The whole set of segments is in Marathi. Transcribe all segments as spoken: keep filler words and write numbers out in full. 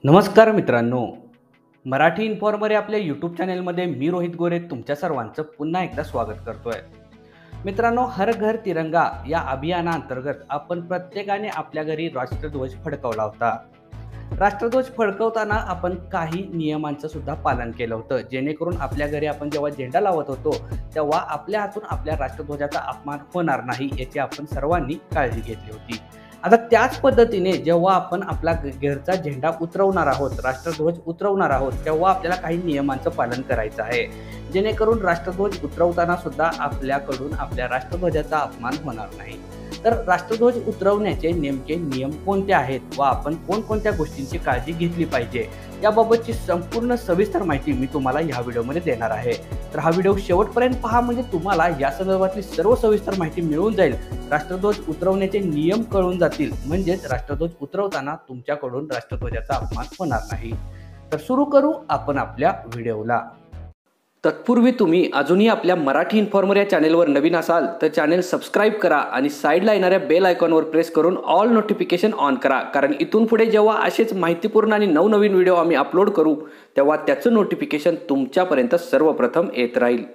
नमस्कार मित्रांनो, मराठी इन्फॉर्मर आपल्या यूट्यूब चॅनलमध्ये मी रोहित गोरे तुमच्या सर्वांचं पुन्हा एकदा स्वागत करतोय. मित्रांनो, हर घर तिरंगा या अभियानाअंतर्गत आपण प्रत्येकाने आपल्या घरी राष्ट्रध्वज फडकवला होता. राष्ट्रध्वज फडकवताना आपण काही नियमांचं सुद्धा पालन केलं होतं, जेणेकरून आपल्या घरी आपण जेव्हा झेंडा लावत होतो तेव्हा आपल्या हातून आपल्या राष्ट्रध्वजाचा अपमान होणार नाही याची आपण सर्वांनी काळजी घेतली होती. आता त्याच पद्धतीने जेव्हा आपण आपला घरचा झेंडा उतरवणार आहोत, राष्ट्रध्वज उतरवणार आहोत, तेव्हा आपल्याला काही नियमांचं पालन करायचं आहे, जेणेकरून राष्ट्रध्वज उतरवताना सुद्धा आपल्याकडून आपल्या राष्ट्रध्वजाचा अपमान होणार नाही. तर राष्ट्रध्वज उतरवण्याचे नेमके नियम कोणते आहेत व आपण कोणकोणत्या गोष्टींची काळजी घेतली पाहिजे याबाबतची संपूर्ण सविस्तर माहिती मी तुम्हाला या व्हिडिओमध्ये देणार आहे. तर हा व्हिडिओ शेवटपर्यंत पहा, म्हणजे तुम्हाला या संदर्भातली सर्व सविस्तर माहिती मिळून जाईल. राष्ट्रध्वज उतरवण्याचे नियम कळून जातील, म्हणजेच राष्ट्रध्वज उतरवताना तुमच्याकडून राष्ट्रध्वजाचा अपमान होणार नाही. तर सुरू करू आपण आपल्या व्हिडिओला. तत्पूर्वी तुम्ही अजूनही आपल्या मराठी इन्फॉर्मर या चॅनेलवर नवीन असाल तर चॅनेल सबस्क्राईब करा आणि साईडला येणाऱ्या बेल आयकॉनवर प्रेस करून ऑल नोटिफिकेशन ऑन करा, कारण इथून पुढे जेव्हा असेच माहितीपूर्ण आणि नवनवीन व्हिडिओ आम्ही अपलोड करू तेव्हा त्याचं नोटिफिकेशन तुमच्यापर्यंत सर्वप्रथम येत राहील.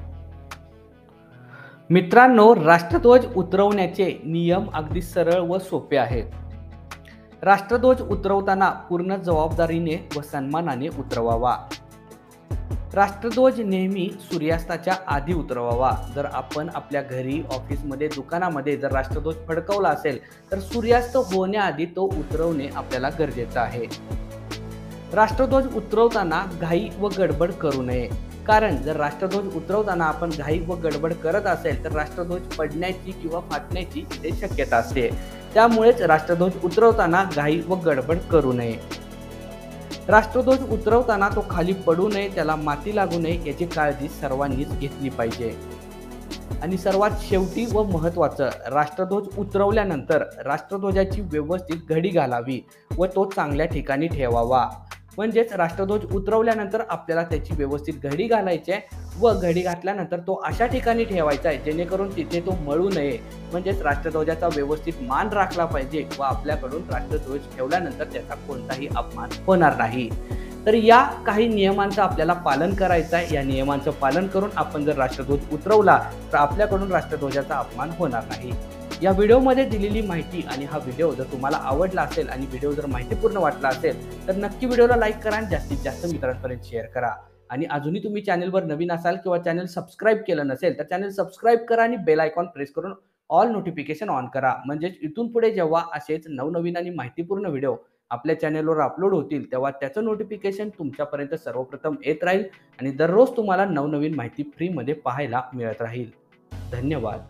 मित्रांनो, राष्ट्रध्वज उतरवण्याचे नियम अगदी सरळ व सोपे आहेत. राष्ट्रध्वज उतरवताना पूर्ण जबाबदारीने व सन्मानाने उतरवावा. राष्ट्रध्वज नेहमी सूर्यास्ताच्या आधी उतरवावा. जर आपण आपल्या घरी, ऑफिसमध्ये, दुकानामध्ये जर राष्ट्रध्वज फडकवला असेल तर सूर्यास्त होण्याआधी तो उतरवणे आपल्याला गरजेचं आहे. राष्ट्रध्वज उतरवताना घाई व गडबड करू नये, कारण जर राष्ट्रध्वज उतरवताना आपण घाई व गडबड करत असेल तर राष्ट्रध्वज पडण्याची किंवा फाटण्याची इथे शक्यता असते. त्यामुळेच राष्ट्रध्वज उतरवताना घाई व गडबड करू नये. राष्ट्रध्वज उतरवताना तो खाली पडू नये, त्याला माती लागू नये याची काळजी सर्वांनीच घेतली पाहिजे. आणि सर्वात शेवटी व महत्त्वाचं, राष्ट्रध्वज उतरवल्यानंतर राष्ट्रध्वजाची व्यवस्थित घडी घालावी व तो चांगल्या ठिकाणी ठेवावा. म्हणजेच राष्ट्रध्वज उतरवल्यानंतर आपल्याला त्याची व्यवस्थित घडी घालायची आहे व घडी घातल्यानंतर तो अशा ठिकाणी ठेवायचा आहे जेणेकरून तिथे तो मळू नये. म्हणजेच राष्ट्रध्वजाचा व्यवस्थित मान राखला पाहिजे व आपल्याकडून राष्ट्रध्वज ठेवल्यानंतर त्याचा कोणताही अपमान होणार नाही. तर या काही नियमांचं आपल्याला पालन करायचं आहे. या नियमांचं पालन करून आपण जर राष्ट्रध्वज उतरवला तर आपल्याकडून राष्ट्रध्वजाचा अपमान होणार नाही. या व्हिडिओमध्ये दिलेली माहिती आणि हा व्हिडिओ जर तुम्हाला आवडला असेल आणि व्हिडिओ जर माहितीपूर्ण वाटला असेल तर नक्की व्हिडिओला लाईक करा आणि जास्तीत जास्त मित्रांपर्यंत शेअर करा. आणि अजूनही तुम्ही चॅनलवर नवीन असाल किंवा चॅनल सबस्क्राईब केलं नसेल तर चॅनल सबस्क्राईब करा आणि बेल आयकॉन प्रेस करून ऑल नोटिफिकेशन ऑन करा. म्हणजेच इथून पुढे जेव्हा असेच नवनवीन आणि माहितीपूर्ण व्हिडिओ आपल्या चॅनलवर अपलोड होतील तेव्हा त्याचं नोटिफिकेशन तुमच्यापर्यंत सर्वप्रथम येत राहील आणि दररोज तुम्हाला नवनवीन माहिती फ्रीमध्ये पाहायला मिळत राहील. धन्यवाद.